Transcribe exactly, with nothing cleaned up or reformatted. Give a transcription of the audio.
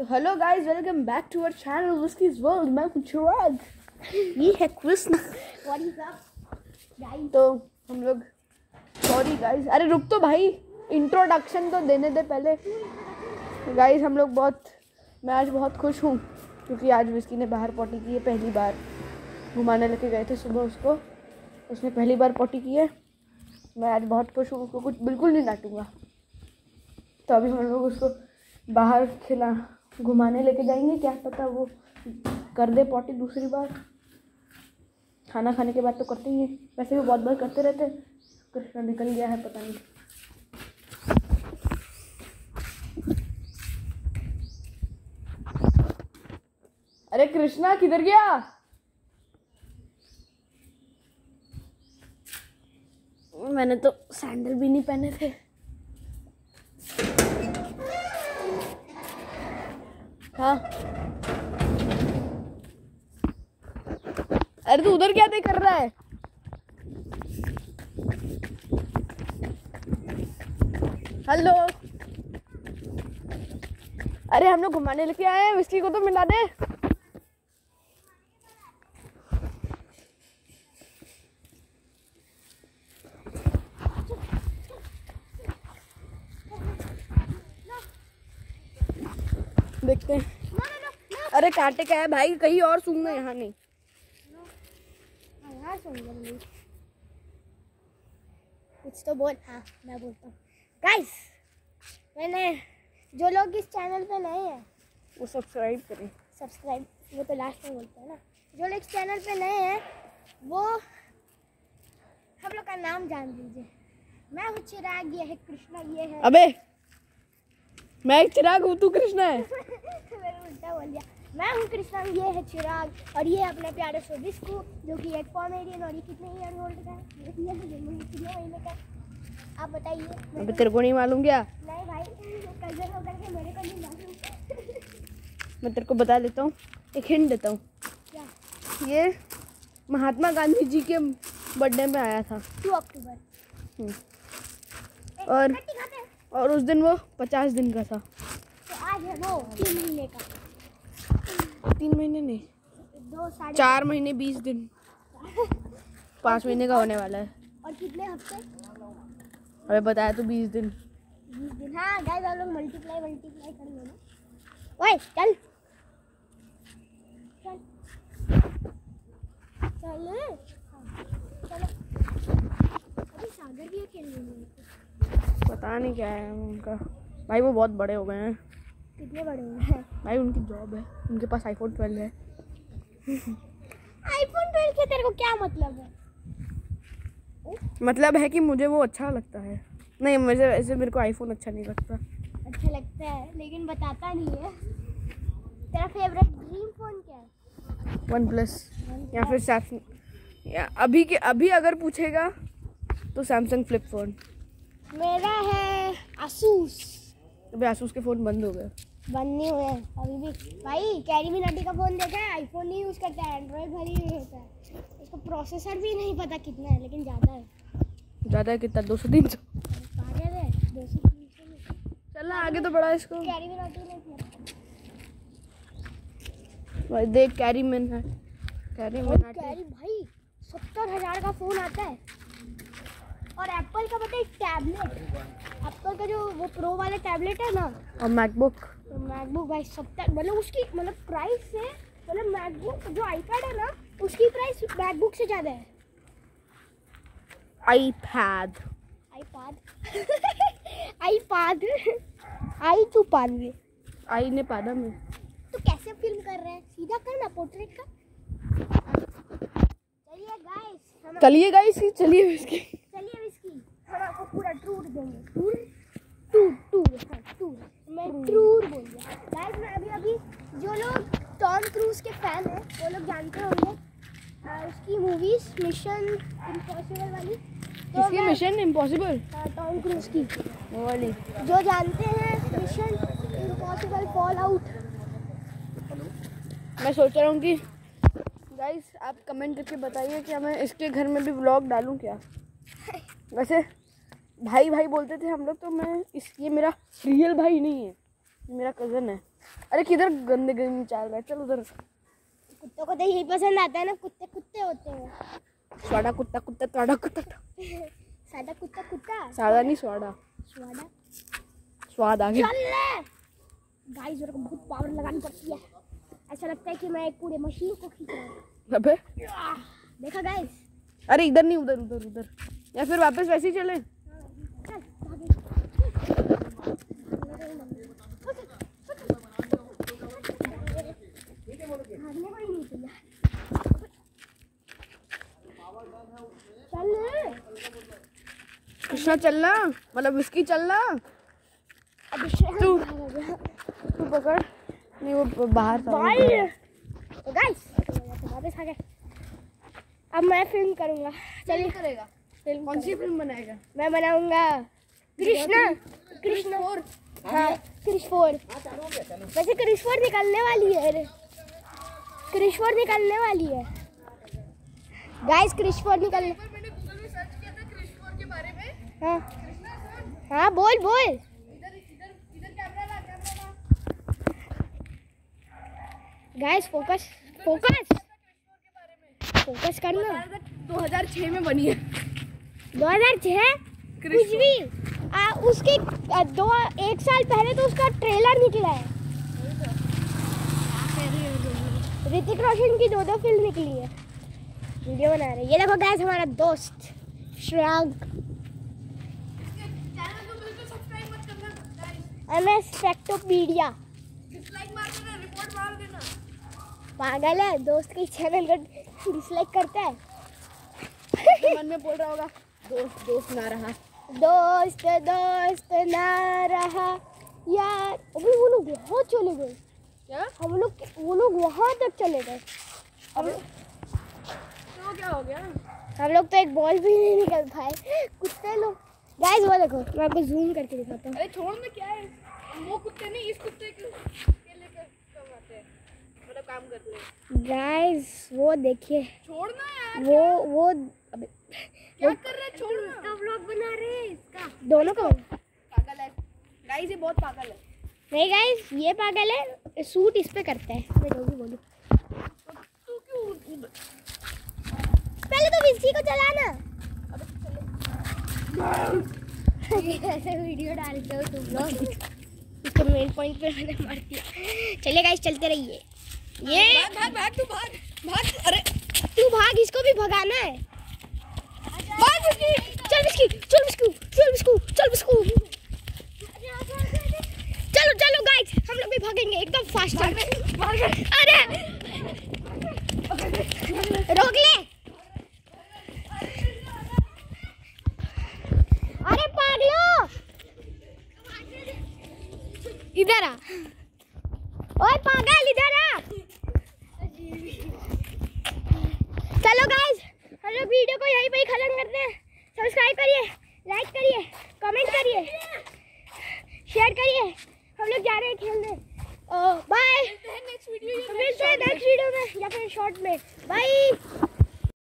तो hello guys, welcome back to our channel Whiskey's World. मैं हूं चिराग, ये है Krishna. What is up guys? तो हम लोग सॉरी गाइस, अरे रुक तो भाई, इंट्रोडक्शन तो देने दे पहले। गाइस हम लोग बहुत मैं आज बहुत खुश हूँ क्योंकि आज विस्की ने बाहर पॉटी की है। पहली बार घुमाने लेके गए थे सुबह उसको, उसने पहली बार पॉटी की है। मैं आज बहुत खुश हूँ, उसको कुछ बिल्कुल नहीं डांटूंगा। तो अभी हम लोग उसको बाहर खिला घुमाने लेके जाएंगे, क्या पता वो कर दे पॉटी दूसरी बार। खाना खाने के बाद तो करते ही हैं, वैसे भी बहुत बार करते रहते हैं। कृष्णा निकल गया है, पता नहीं। अरे कृष्णा किधर गया? मैंने तो सैंडल भी नहीं पहने थे। हाँ, अरे तू उधर क्या देख कर रहा है? हेलो, अरे हम लोग घुमाने लेके आए हैं, विस्की को तो मिला दे। देखते हैं। अरे कांटे का है भाई, कहीं और सूंघना, यहाँ नहीं। हाँ सुन कुछ तो बोल। हाँ मैं बोलता हूँ। गाइस, मैंने जो लोग इस चैनल पे नए हैं वो सब्सक्राइब करें। सब्सक्राइब वो तो लास्ट में बोलते हैं ना। जो लोग इस चैनल पे नए हैं वो हम लोग का नाम जान लीजिए। मैं हूँ चिराग, ये है कृष्णा, ये है अबे मैं चिराग हूँ, तू कृष्णा है। मैंने उल्टा बोल दिया। मैं हूँ कृष्णा, ये है चिराग, और ये है अपने प्यारे से विस्कू, जो कि एक कॉमेडियन। और ये कितने ईयर ओल्ड का है? कितने महीने का? आप बताइए। अबे तेरे को नहीं मालूम क्या? नहीं भाई, कजन होकर के मेरे को नहीं मालूम। मैं तेरे को बता देता हूँ, एक हिंट देता हूँ। क्या? ये महात्मा गांधी जी के बर्थडे में आया था, टू अक्टूबर। और और उस दिन वो पचास दिन का था। तो आज है वो तीन महीने का। तीन महीने नहीं, दो साढ़े चार महीने बीस दिन, पाँच महीने का होने वाला है। और कितने हफ्ते? अबे बताया तो बीस दिन। बीस दिन। हाँ गाइस, आप लोग मल्टीप्लाई मल्टीप्लाई कर लो ना। ओए चल चल चल चलो। अभी सागर भी खेलने में पता नहीं क्या है उनका भाई, वो बहुत बड़े हो गए हैं। कितने बड़े हुए हैं भाई? उनकी जॉब है, उनके पास आईफोन ट्वेल्व है। आईफोन ट्वेल्व से तेरे को क्या मतलब है? मतलब है कि मुझे वो अच्छा लगता है। नहीं, मुझे ऐसे मेरे को आईफोन अच्छा नहीं लगता। अच्छा लगता है लेकिन बताता नहीं है। तेरा फेवरेट ड्रीम फोन क्या है? वन प्लस या फिर सैमसंग, या अभी के अभी अगर पूछेगा तो सैमसंग फ्लिप फोन। मेरा है आसूस। अभी आसूस के फ़ोन बंद हो गए, बंद नहीं हुए अभी भी। भाई कैरी मिनाटी का फ़ोन देखा है? आईफोन नहीं यूज़ करता है, एंड्रॉयड भरी नहीं होता है। उसका प्रोसेसर भी नहीं पता कितना है, लेकिन ज़्यादा है। ज़्यादा है कितना? दो सौ तीन सौ पागल है। दो सौ तीन सौ चलना आगे तो बढ़ा इसको। कैरी मिनाटी नहीं किया भाई देख, कैरी मैन है, कैरी मैन कैरी भाई सत्तर हज़ार का फ़ोन आता है। और एप्पल का पता है टैबलेट, एप्पल का जो वो प्रो वाला टैबलेट है ना, और मैकबुक। तो मैकबुक भाई सत्तर, मतलब उसकी मतलब प्राइस से, मतलब मैकबुक जो आईपैड है ना उसकी प्राइस मैकबुक से ज़्यादा है। आईपैड आईपैड आईपैड आई तू पाद में आई ने पादा में। तो कैसे फिल्म कर रहे हैं? सीधा करना पोर्ट्रेट का। चलिए गाइस, चलिए गाइस, चलिए इसकी चलिए इसकी हम आपको पूरा टूर देंगे। टूर टूर टूर हाँ टूर मैं टूर बोल दिया। गाइस मैं अभी अभी जो लोग टॉम क्रूज के फैन हैं वो लोग जानते होंगे आ, उसकी मूवीज मिशन इम्पॉसिबल वाली। तो इसकी मिशन इम्पॉसिबल, टॉम क्रूज की वो वाली जो जानते हैं मिशन इम्पॉसिबल फॉल आउट। मैं सोच रहा हूँ कि गाइस आप कमेंट करके बताइए कि मैं इसके घर में भी व्लॉग डालूँ क्या। वैसे भाई भाई बोलते थे हम लोग, तो मैं इस ये मेरा रियल भाई नहीं है, ये मेरा कज़न है। अरे किधर गंदे गंदे चाल रहा है, चल उधर। कुत्तों को तो यही पसंद आता है ना, कुत्ते कुत्ते होते हैं। स्वाडा कुत्ता कुत्ता तोड़ा कुत्ता सादा कुत्ता कुत्ता सादा नहीं स्वाडा स्वादा स्वाद आ गया। चल ले गाइस, मेरे को बहुत पावर लगानी पड़ती है, ऐसा लगता है कि मैं एक पूरे मशीन को खींच रहा हूँ। अबे देखा गाइस? अरे इधर नहीं, उधर उधर उधर, या फिर वापस वैसे ही चले। चल कृष्णा चलना, मतलब विस्की चलना। तू तू पकड़, नहीं वो बाहर था। तो गाइस वापस आ गए। अब मैं फिल्म करूंगा। चलिए करेगा फिल्म कौन सी फिल्म बनाएगा? मैं बनाऊंगा कृष्णा कृष्णा फोर। हाँ कृष्ण फोर। वैसे कृष्ण फोर निकलने वाली है, कृष्ण फोर निकलने वाली है गाइस, कृष्ण फोर निकलने। मैंने गूगल में सर्च किया था कृष्ण फोर के बारे में। हाँ हाँ बोल बोल। इधर इधर इधर कैमरा ला, कैमरा ला। गाइस फोकस फोकस फोकस करना। दो हज़ार छह में बनी है। दो हज़ार छह कुछ भी आ, उसके आ, दो एक साल पहले तो उसका ट्रेलर निकला है। ऋतिक रोशन की दो दो फिल्म निकली है, वीडियो बना रहे। ये देखो गाइस हमारा दोस्त Shreyank. M S Factopedia. Dislike मार देना, रिपोर्ट मार देना। पागल है, दोस्त के चैनल को डिसलाइक करता है। मन में बोल रहा होगा दोस्त दोस्त ना रहा, दोस्त दोस्त ना रहा यार। अभी वो लोग बहुत चले गए। क्या हम लोग वो लोग वहाँ तक चले गए। अब तो क्या हो गया? हम लोग तो एक बॉल भी नहीं निकल पाए। कुत्ते लोग गाइस वो देखो, मैं आपको जूम करके दिखाता हूँ। अरे छोड़ में क्या है, वो कुत्ते नहीं इस कुत्ते के के लेकर कब आते हैं, मतलब काम करते हैं। गाइस वो देखिए, छोड़ना यार, वो वो अबे क्या कर रहे हैं, छोड़ना। इसका व्लॉग बना रहे हैं इसका, दोनों को। पागल है गाइस, ये बहुत पागल है। नहीं गाइस ये पागल है, सूट इस पे करता है। मैं जो भी बोलूं, तू क्यों? पहले तो विस्की को चलाना। ऐसे वीडियो डालते हो तुम लोग, इसको मेन पॉइंट पे मैंने मार दिया। चलिए गाइस चलते रहिए। ये भाग भाग भाग, तू भाग भाग। अरे तू भाग, इसको भी भगाना है। भाग विस्की, चल बिस्कू चल बिस्कू चल बिस्कू चल बिस्कू। चलो चलो गाइस, हम लोग भी भागेंगे एकदम फास्ट। अरे रोक ले। अरे पागलो इधर आ, ओए पागल इधर आ। चलो गाइस हम लोग वीडियो को यहीं पे ही खत्म करते हैं। सब्सक्राइब करिए, लाइक करिए, कमेंट करिए, शेयर करिए। हम लोग जा रहे हैं खेलने। बाय, नेक्स्ट वीडियो मिलते हैं नेक्स्ट वीडियो में या फिर शॉर्ट में। बाय।